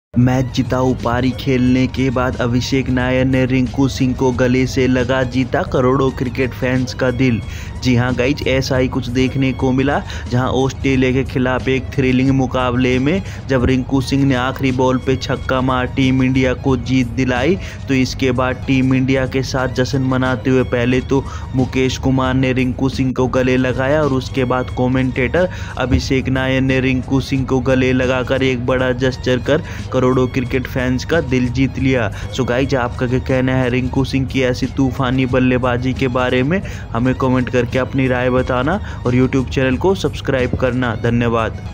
Match जिताऊ पारी खेलने के बाद अभिषेक नायर ने रिंकू सिंह को गले से लगा जीता करोड़ों क्रिकेट फैंस का दिल। जी हां गाइज, ऐसा ही कुछ देखने को मिला जहां ऑस्ट्रेलिया के खिलाफ एक थ्रिलिंग मुकाबले में जब रिंकू सिंह ने आखिरी बॉल पे छक्का मार टीम इंडिया को जीत दिलाई, तो इसके बाद टीम इंडिया के साथ जश्न मनाते हुए पहले तो मुकेश कुमार ने रिंकू सिंह को गले लगाया और उसके बाद कमेंटेटर अभिषेक नायर ने रिंकू सिंह को गले लगाकर एक बड़ा जेस्चर कर करोड़ों क्रिकेट फैंस का दिल जीत लिया। सो गाइज, आपका क्या कहना है रिंकू सिंह की ऐसी तूफानी बल्लेबाजी के बारे में? हमें कमेंट करके अपनी राय बताना और यूट्यूब चैनल को सब्सक्राइब करना। धन्यवाद।